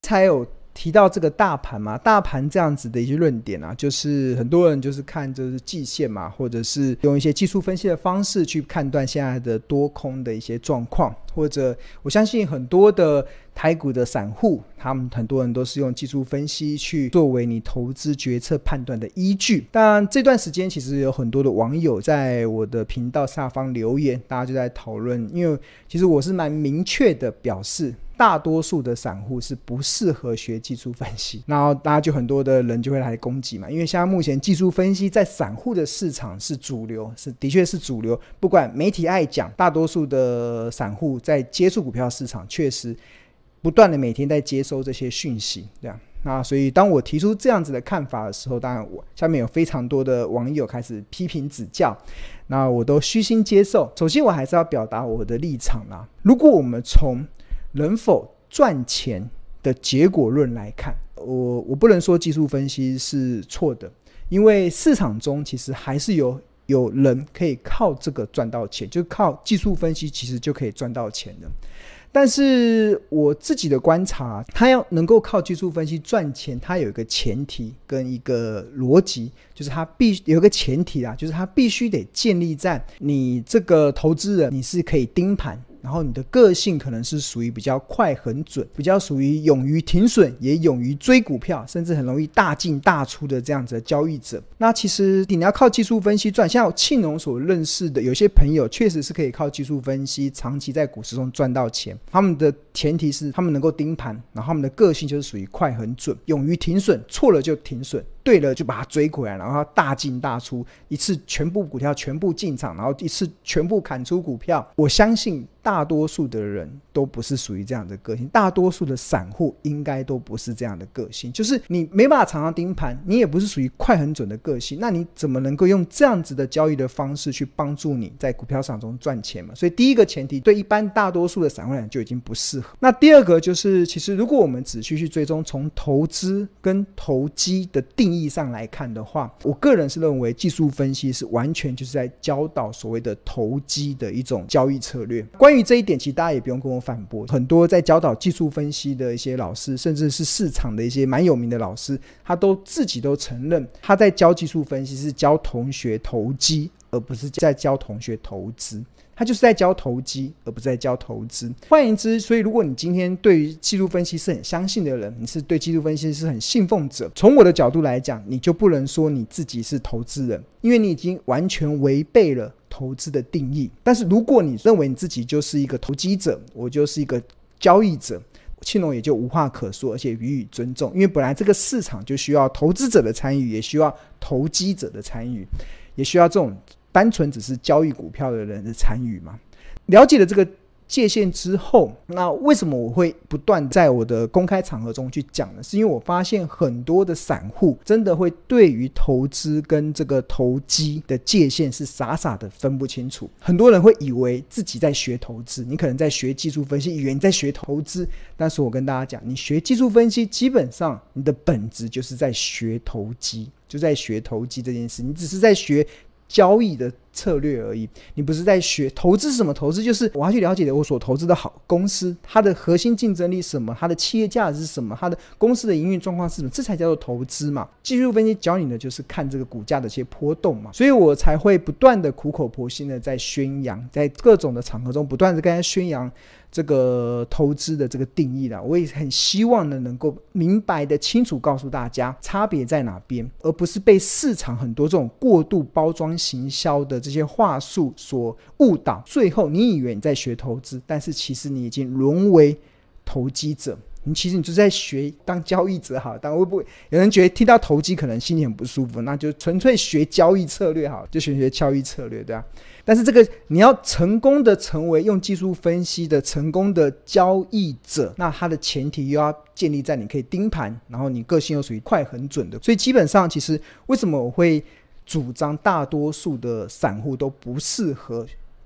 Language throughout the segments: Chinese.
才有提到这个大盘嘛，大盘这样子的一些论点啊，就是很多人就是看就是季线嘛，或者是用一些技术分析的方式去判断现在的多空的一些状况，或者我相信很多的台股的散户，他们很多人都是用技术分析去作为你投资决策判断的依据。当然这段时间其实有很多的网友在我的频道下方留言，大家就在讨论，因为其实我是蛮明确的表示大多数的散户是不适合学技术分析，然后大家就很多的人就会来攻击嘛，因为现在目前技术分析在散户的市场是主流，的确是主流，不管媒体爱讲，大多数的散户在接触股票市场确实不断的每天在接收这些讯息，这样。那所以当我提出这样子的看法的时候，当然我下面有非常多的网友开始批评指教，那我都虚心接受。首先我还是要表达我的立场啦，如果我们从能否赚钱的结果论来看，我不能说技术分析是错的，因为市场中其实还是有人可以靠这个赚到钱，就靠技术分析其实就可以赚到钱的。但是我自己的观察，他要能够靠技术分析赚钱，他有一个前提跟一个逻辑，就是他有一个前提啦，就是他必须得建立在你这个投资人你是可以盯盘，然后你的个性可能是属于比较快很准，比较属于勇于停损也勇于追股票，甚至很容易大进大出的这样子的交易者。那其实你要靠技术分析赚，像庆农所认识的有些朋友确实是可以靠技术分析长期在股市中赚到钱，他们的前提是他们能够盯盘，然后他们的个性就是属于快很准，勇于停损，错了就停损，对了就把它追回来，然后大进大出，一次全部股票全部进场，然后一次全部砍出股票。我相信大多数的人都不是属于这样的个性，大多数的散户应该都不是这样的个性，就是你没办法常常盯盘，你也不是属于快很准的个性，那你怎么能够用这样子的交易的方式去帮助你在股票市场中赚钱嘛？所以第一个前提对一般大多数的散户来讲就已经不适合。那第二个就是其实如果我们仔细去追踪从投资跟投机的定义上来看的话，我个人是认为技术分析是完全就是在教导所谓的投机的一种交易策略。关于这一点其实大家也不用跟我反驳，很多在教导技术分析的一些老师，甚至是市场的一些蛮有名的老师，他都自己都承认他在教技术分析是教同学投机，而不是在教同学投资，他就是在教投机而不是在教投资。换言之，所以如果你今天对于技术分析是很相信的人，你是对技术分析是很信奉者，从我的角度来讲，你就不能说你自己是投资人，因为你已经完全违背了投资的定义。但是如果你认为你自己就是一个投机者，我就是一个交易者，庆农也就无话可说，而且予以尊重，因为本来这个市场就需要投资者的参与，也需要投机者的参与，也需要这种单纯只是交易股票的人的参与嘛。了解了这个界限之后，那为什么我会不断在我的公开场合中去讲呢？是因为我发现很多的散户真的会对于投资跟这个投机的界限是傻傻的分不清楚。很多人会以为自己在学投资，你可能在学技术分析，以为你在学投资，但是我跟大家讲，你学技术分析基本上你的本质就是在学投机，就在学投机这件事，你只是在学交易的策略而已，你不是在学投资是什么。投资就是我要去了解我所投资的好公司，它的核心竞争力是什么，它的企业价值是什么，它的公司的营运状况是什么，这才叫做投资嘛。技术分析教你的就是看这个股价的一些波动嘛，所以我才会不断的苦口婆心的在宣扬，在各种的场合中不断的跟他宣扬这个投资的这个定义啦。我也很希望呢能够明白的清楚告诉大家差别在哪边，而不是被市场很多这种过度包装行销的这些话术所误导，最后你以为你在学投资，但是其实你已经沦为投机者。其实你就是在学当交易者好，但会不会有人觉得听到投机可能心里很不舒服，那就纯粹学交易策略好，就学交易策略，对吧？但是这个你要成功的成为用技术分析的成功的交易者，那它的前提又要建立在你可以盯盘，然后你个性又属于快很准的。所以基本上其实为什么我会主张大多数的散户都不适合，都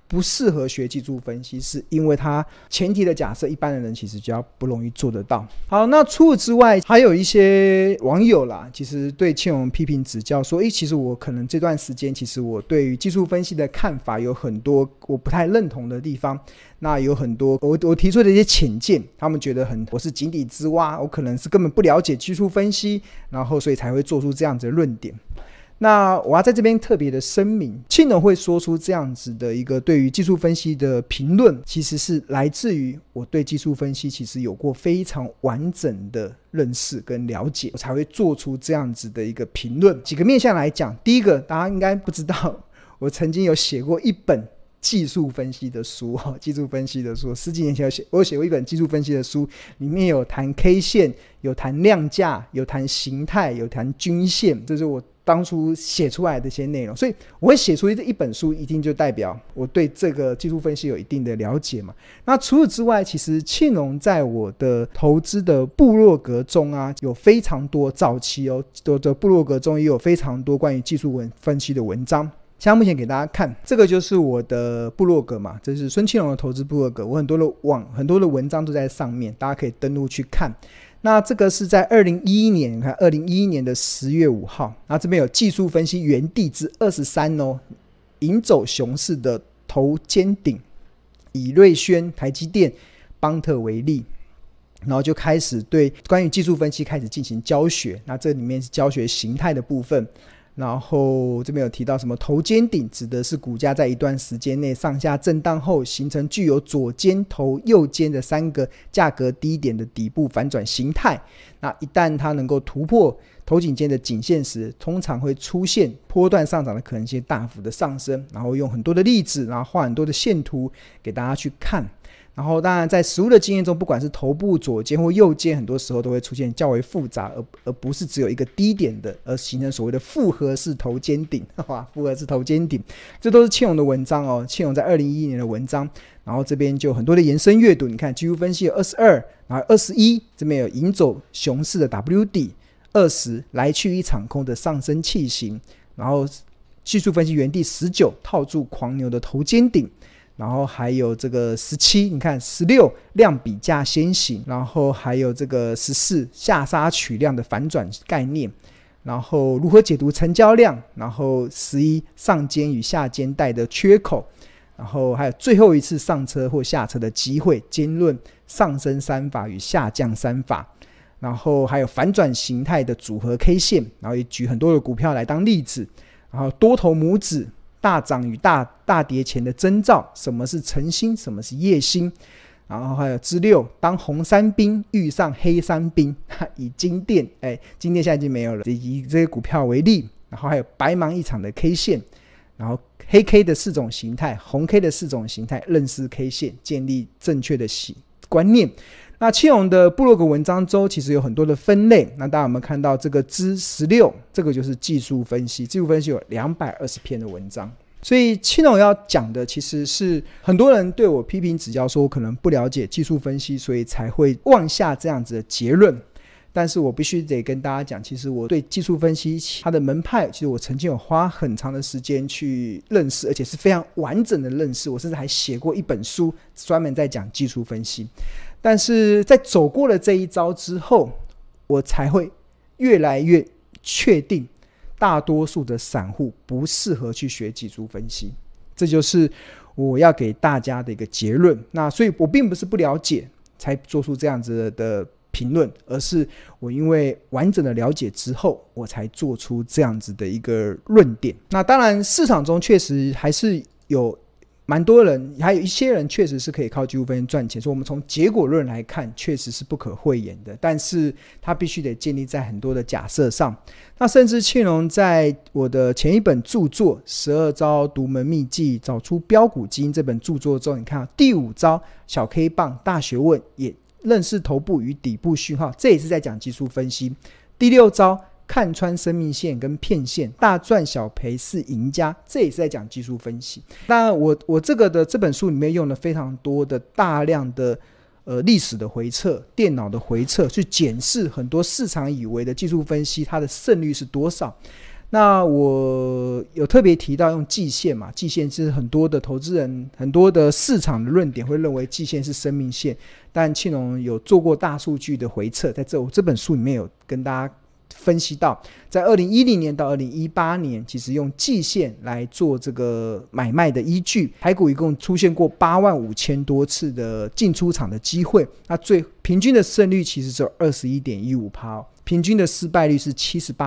不适合学技术分析，是因为它前提的假设一般的人其实就要不容易做得到。好，那除此之外还有一些网友啦，其实对庆荣批评指教说，其实我可能这段时间其实我对于技术分析的看法有很多我不太认同的地方，那有很多我提出的一些浅见，他们觉得我是井底之蛙，我可能是根本不了解技术分析，然后所以才会做出这样子的论点。那我要在这边特别的声明，庆荣会说出这样子的一个对于技术分析的评论，其实是来自于我对技术分析其实有过非常完整的认识跟了解，我才会做出这样子的一个评论。几个面向来讲，第一个大家应该不知道，我曾经有写过一本技术分析的书，10几年前我有写过一本技术分析的书，里面有谈 K 线，有谈量价，有谈形态，有谈均线，这是我当初写出来的一些内容。所以我会写出一本书，一定就代表我对这个技术分析有一定的了解嘛。那除此之外，其实庆荣在我的投资的部落格中啊，有非常多早期的部落格中也有非常多关于技术分析的文章。现在目前给大家看，这个就是我的部落格嘛，这是孙庆荣的投资部落格，我很多的文章都在上面，大家可以登录去看。那这个是在2011年，你看2011年的10月5号，那这边有技术分析原地之23哦，引走熊市的头肩顶，以瑞轩、台积电、邦特为例，然后就开始对关于技术分析开始进行教学。那这里面是教学形态的部分，然后这边有提到什么头肩顶，指的是股价在一段时间内上下震荡后形成具有左肩头右肩的3个价格低点的底部反转形态。那一旦它能够突破头颈间的颈线时，通常会出现波段上涨的可能性大幅的上升。然后用很多的例子，然后画很多的线图给大家去看。然后当然在实务的经验中，不管是头部左肩或右肩，很多时候都会出现较为复杂，而不是只有一个低点的，而形成所谓的复合式头肩顶。复合式头肩顶，这都是庆荣的文章哦，庆荣在2011年的文章。然后这边就有很多的延伸阅读，你看技术分析有22，然后21这边有引走熊市的 W 底，20来去一场空的上升器型，然后技术分析原地19套住狂牛的头肩顶。然后还有这个17，你看16量比价先行，然后还有这个14下杀取量的反转概念，然后如何解读成交量，然后11上肩与下肩带的缺口，然后还有最后一次上车或下车的机会，兼论上升3法与下降3法，然后还有反转形态的组合 K 线，然后也举很多的股票来当例子，然后多头拇指大涨与大跌前的征兆，什么是晨星，什么是夜星，然后还有之6当红三兵遇上黑三兵，以金店金店现在已经没有了，以这些股票为例，然后还有白忙一场的 K 线，然后黑 K 的4种形态，红 K 的4种形态，认识 K 线，建立正确的观念。那庆荣的部落格文章中其实有很多的分类，那大家有没有看到这个之16，这个就是技术分析，技术分析有220篇的文章。所以庆荣要讲的其实是很多人对我批评指教说我可能不了解技术分析，所以才会妄下这样子的结论。但是我必须得跟大家讲，其实我对技术分析它的门派，其实我曾经有花很长的时间去认识，而且是非常完整的认识，我甚至还写过一本书专门在讲技术分析。但是在走过了这一招之后，我才会越来越确定大多数的散户不适合去学技术分析，这就是我要给大家的一个结论。那所以我并不是不了解才做出这样子的评论，而是我因为完整的了解之后，我才做出这样子的一个论点。那当然市场中确实还是有蛮多人，还有一些人确实是可以靠技术分析赚钱，所以我们从结果论来看确实是不可讳言的，但是它必须得建立在很多的假设上。那甚至庆荣在我的前一本著作12招独门秘技找出标股基因这本著作中，你看第5招小 K 棒大学问，也认识头部与底部讯号，这也是在讲技术分析。第6招看穿生命线跟骗线，大赚小赔是赢家，这也是在讲技术分析。当然我这本书里面用了非常多的大量的历史的回测，电脑的回测，去检视很多市场以为的技术分析它的胜率是多少。 那我有特别提到用季线嘛，季线是很多的投资人很多的市场的论点会认为季线是生命线，但庆隆有做过大数据的回测，在这本书里面有跟大家分析到，在2010年到2018年其实用季线来做这个买卖的依据，台股一共出现过85000多次的进出场的机会，那最平均的胜率其实只有 21.15%，平均的失败率是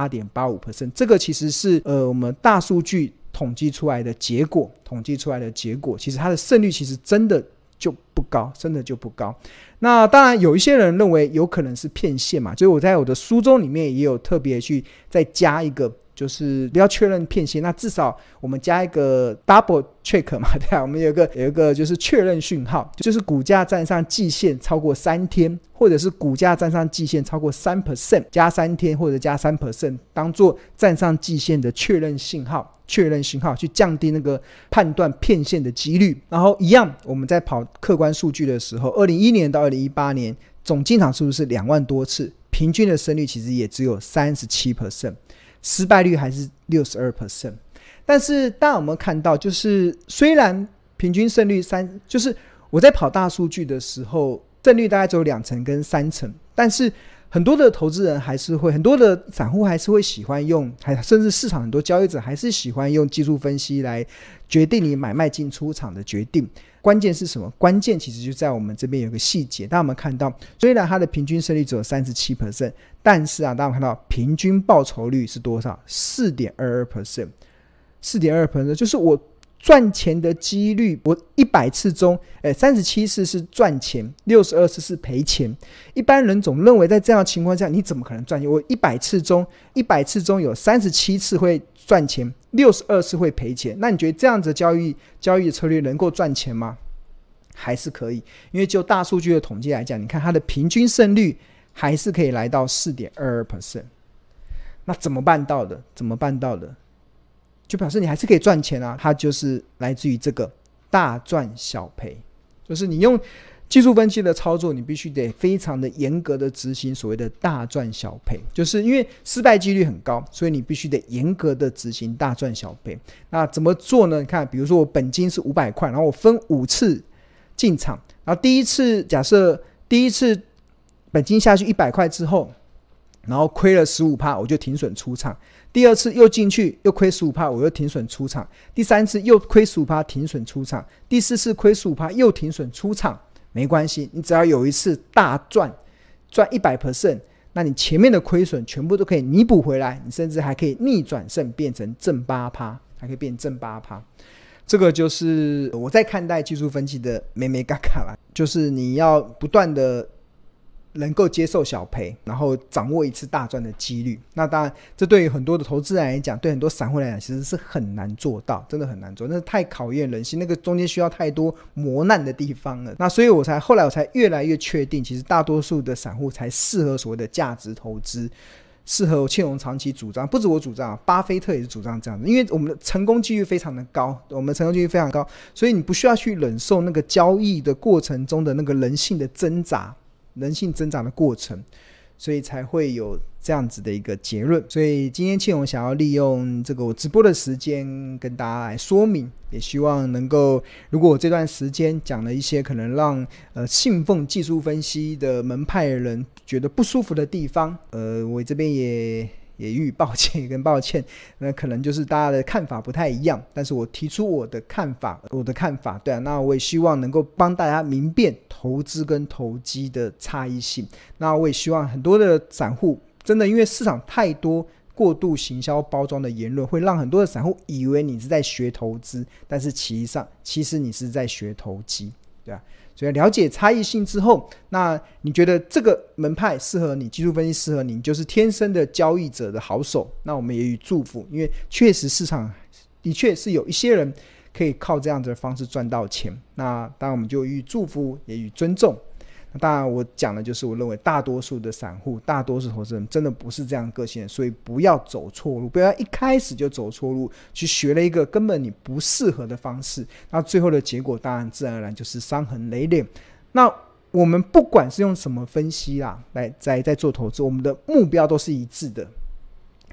78.85%， 这个其实是我们大数据统计出来的结果，其实它的胜率其实真的就不高，那当然有一些人认为有可能是骗线嘛，就是我在我的书中里面也有特别去再加一个，就是不要确认骗线，那至少我们加一个 double check 嘛，对啊，我们有一个就是确认讯号，就是股价站上季线超过3天，或者是股价站上季线超过 3%， 加3天或者加 3%， 当做站上季线的确认信号，去降低那个判断骗线的几率。然后一样，我们在跑客观数据的时候，2011年到2018年总进场数是2万多次，平均的胜率其实也只有 37%， 失败率还是 62%。 但是大家有没有看到，就是虽然平均胜率就是我在跑大数据的时候胜率大概只有2成跟3成，但是很多的投资人还是会，很多的散户还是会喜欢用，甚至市场很多交易者还是喜欢用技术分析来决定你买卖进出场的决定。关键是什么？关键其实就在我们这边有个细节，大家有没有看到，虽然它的平均胜率只有 37%， 但是大家有没有看到平均报酬率是多少？ 4.22%， 就是我赚钱的几率，我100次中37次是赚钱，62次是赔钱。一般人总认为在这样的情况下你怎么可能赚钱？我100次中有37次会赚钱，62次会赔钱，那你觉得这样子的交易的策略能够赚钱吗？还是可以，因为就大数据的统计来讲，你看它的平均胜率还是可以来到 4.22%。 那怎么办到的？就表示你还是可以赚钱啊，它就是来自于这个大赚小赔，就是你用技术分析的操作，你必须得非常的严格的执行所谓的大赚小赔，就是因为失败几率很高，所以你必须得严格的执行大赚小赔。那怎么做呢？你看，比如说我本金是500块，然后我分5次进场，然后假设第一次本金下去100块之后，然后亏了 15%， 我就停损出场。第二次又进去又亏 15%， 我又停损出场。第三次又亏 15%， 停损出场。第四次亏 15%， 又停损出场。没关系，你只要有一次大赚 100%， 那你前面的亏损全部都可以弥补回来，你甚至还可以逆转胜变成正 8%， 这个就是我在看待技术分析的眉眉角角啦，就是你要不断的能够接受小赔，然后掌握一次大赚的几率。那当然这对于很多的投资人来讲，对很多散户来讲其实是很难做到，真的很难做，那是太考验人性，那个中间需要太多磨难的地方了。那所以后来我才越来越确定，其实大多数的散户才适合所谓的价值投资，适合庆隆长期主张，不止我主张，巴菲特也是主张这样子，因为我们的成功几率非常的高，所以你不需要去忍受那个交易的过程中的那个人性挣扎的过程，所以才会有这样子的一个结论。所以今天庆隆想要利用这个我直播的时间跟大家来说明，也希望能够，如果我这段时间讲了一些可能让信奉技术分析的门派的人觉得不舒服的地方，我这边也予以抱歉，那可能就是大家的看法不太一样，但是我提出我的看法，对啊，那我也希望能够帮大家明辨投资跟投机的差异性。那我也希望很多的散户，真的因为市场太多过度行销包装的言论，会让很多的散户以为你是在学投资，但是其实你是在学投机，对啊。所以了解差异性之后，那你觉得这个门派适合你，技术分析适合你，你就是天生的交易者的好手，那我们也予祝福，因为确实市场的确是有一些人可以靠这样的方式赚到钱，那当然我们就予祝福也予尊重。那当然我讲的就是我认为大多数的散户，大多数投资人真的不是这样个性的，所以不要走错路，不要一开始就走错路，去学了一个根本你不适合的方式，那最后的结果当然自然而然就是伤痕累累。那我们不管是用什么分析啦，在做投资，我们的目标都是一致的。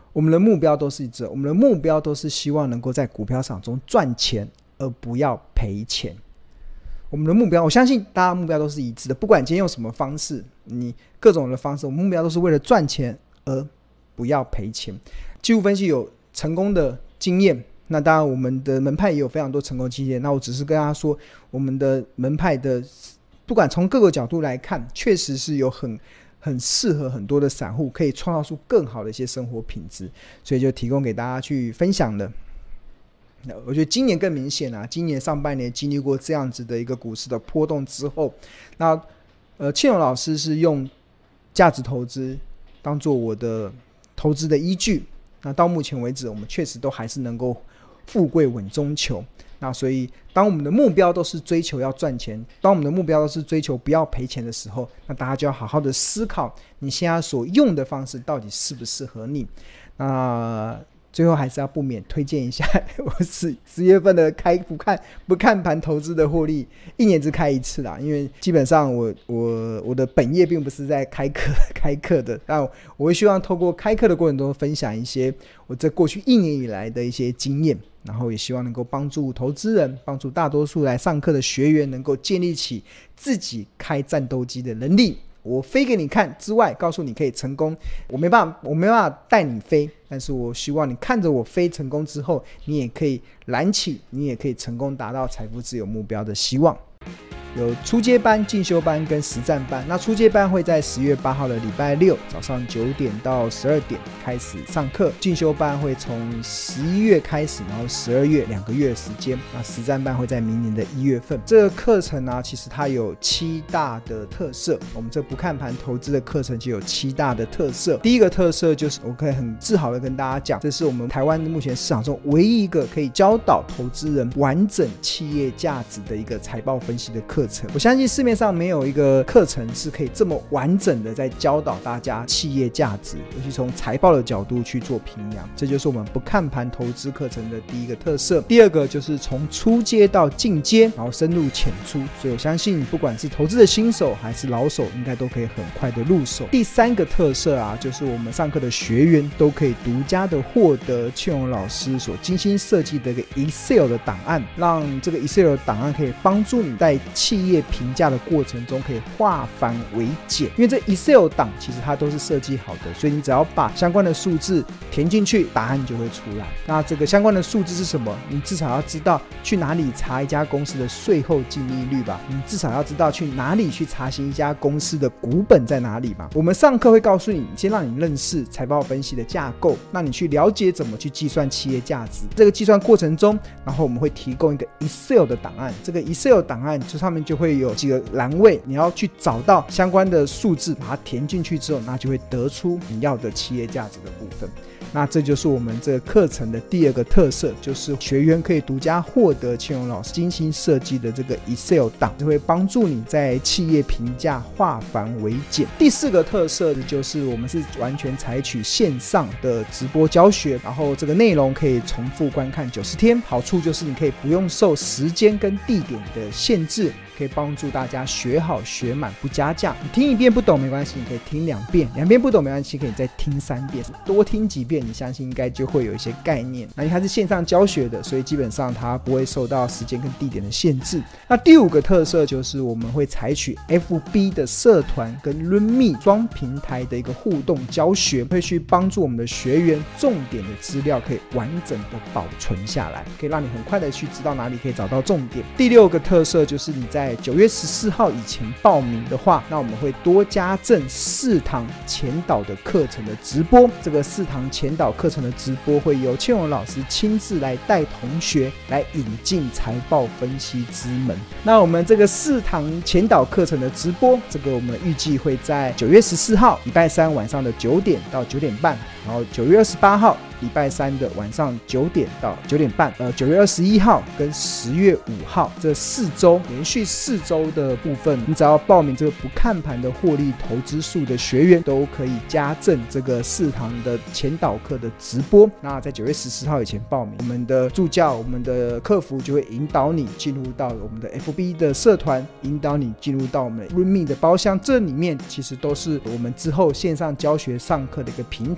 我们的目标都是一致，我们的目标都是希望能够在股票市场中赚钱，而不要赔钱。我们的目标，我相信大家目标都是一致的，不管今天用什么方式，你各种的方式，我们目标都是为了赚钱而不要赔钱。技术分析有成功的经验，那当然我们的门派也有非常多成功经验，那我只是跟大家说，我们的门派的不管从各个角度来看，确实是有很适合很多的散户，可以创造出更好的一些生活品质，所以就提供给大家去分享的。我觉得今年更明显啊，今年上半年经历过这样子的一个股市的波动之后，那庆荣老师是用价值投资当做我的投资的依据，那到目前为止我们确实都还是能够富贵稳中求。那所以当我们的目标都是追求要赚钱，当我们的目标都是追求不要赔钱的时候，那大家就要好好的思考你现在所用的方式到底适不适合你。那最后还是要不免推荐一下我10月份的不看盘投资的获利，一年只开一次啦，因为基本上我的本业并不是在开课的，但我会希望透过开课的过程中分享一些我在过去1年以来的一些经验，然后也希望能够帮助投资人，帮助大多数来上课的学员能够建立起自己开战斗机的能力。我飞给你看之外，告诉你可以成功，我没办法带你飞，但是我希望你看着我飞成功之后，你也可以燃起，你也可以成功达到财富自由目标的希望。有初阶班、进修班跟实战班。那初阶班会在10月8号的礼拜六早上9点到12点开始上课，进修班会从11月开始，然后12月2个月的时间。那实战班会在明年的1月份。这个课程呢，其实它有7大的特色。我们这不看盘投资的课程就有7大的特色。第一个特色就是我可以很自豪的跟大家讲，这是我们台湾目前市场中唯一一个可以教导投资人完整企业价值的一个财报分析的课程。我相信市面上没有一个课程是可以这么完整的在教导大家企业价值，尤其从财报的角度去做评量，这就是我们不看盘投资课程的第一个特色。第二个就是从初阶到进阶，然后深入浅出，所以我相信不管是投资的新手还是老手，应该都可以很快的入手。第三个特色啊，就是我们上课的学员都可以独家的获得庆荣老师所精心设计的一个 Excel 的档案，让这个 Excel 的档案可以帮助你在企业评价的过程中可以化繁为简，因为这 Excel 档其实它都是设计好的，所以你只要把相关的数字填进去，答案就会出来。那这个相关的数字是什么？你至少要知道去哪里查一家公司的税后净利率吧，你至少要知道去哪里去查询一家公司的股本在哪里嘛。我们上课会告诉你，先让你认识财报分析的架构，让你去了解怎么去计算企业价值。这个计算过程中，然后我们会提供一个 Excel 的档案，这个 Excel 档案就上面就会有几个栏位，你要去找到相关的数字，把它填进去之后，那就会得出你要的企业价值的部分。那这就是我们这个课程的第二个特色，就是学员可以独家获得庆荣老师精心设计的这个 Excel 档，就会帮助你在企业评价化繁为简。第四个特色就是我们是完全采取线上的直播教学，然后这个内容可以重复观看90天，好处就是你可以不用受时间跟地点的限制，可以帮助大家学好学满不加价。你听1遍不懂没关系，你可以听2遍，2遍不懂没关系，可以再听3遍，多听几遍，你相信应该就会有一些概念。那因为它是线上教学的，所以基本上它不会受到时间跟地点的限制。那第5个特色就是我们会采取 FB 的社团跟 RunMe 双平台的一个互动教学，会去帮助我们的学员重点的资料可以完整的保存下来，可以让你很快的去知道哪里可以找到重点。第6个特色就是你在9月14号以前报名的话，那我们会多加赠4堂前导的课程的直播。这个4堂前导课程的直播会由庆荣老师亲自来带同学来引进财报分析之门。那我们这个4堂前导课程的直播，这个我们预计会在9月14号礼拜3晚上的9点到9点半，然后9月28号礼拜3的晚上9点到9点半，9月21号跟10月5号这4周连续4周的部分，你只要报名这个不看盘的获利投资术的学员，都可以加赠这个4堂的前导课的直播。那在9月14号以前报名，我们的助教、我们的客服就会引导你进入到我们的 FB 的社团，引导你进入到我们 RunMe 的包厢，这里面其实都是我们之后线上教学上课的一个平台。那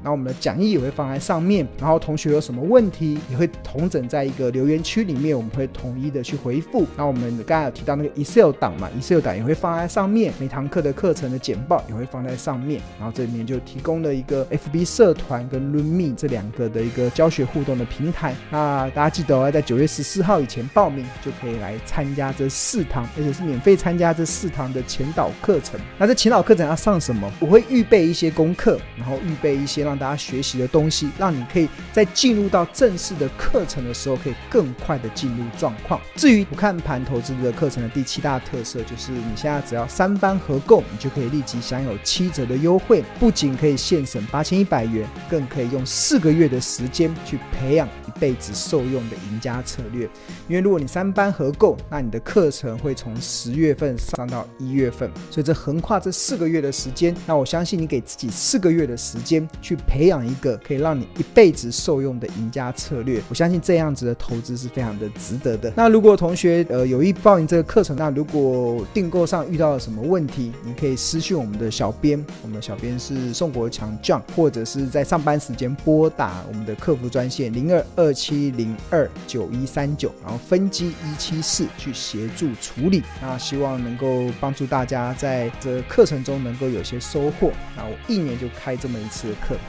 后我们的讲义也会放在上面，然后同学有什么问题也会统整在一个留言区里面，我们会统一的去回复。然后我们刚才有提到那个 Excel 档嘛， Excel 档也会放在上面，每堂课的课程的简报也会放在上面，然后这里面就提供了一个 FB 社团跟 LearnMe 这两个的一个教学互动的平台。那大家记得要在9月14号以前报名，就可以来参加这4堂，而且是免费参加这4堂的前导课程。那这前导课程要上什么？我会预备一些功课，然后预备一些让大家学习的东西，让你可以在进入到正式的课程的时候可以更快的进入状况。至于不看盘投资的课程的第7大特色，就是你现在只要3班合购，你就可以立即享有7折的优惠，不仅可以现省8100元，更可以用4个月的时间去培养一辈子受用的赢家策略。因为如果你3班合购，那你的课程会从10月份上到1月份，所以这横跨这4个月的时间，那我相信你给自己4个月的时间去培养一个可以让你一辈子受用的赢家策略，我相信这样子的投资是非常的值得的。那如果同学有意报名这个课程，那如果订购上遇到了什么问题，你可以私讯我们的小编，我们的小编是宋国强 John， 或者是在上班时间拨打我们的客服专线0227029139，然后分机174去协助处理。那希望能够帮助大家在这个课程中能够有些收获。那我1年就开这么一次的课，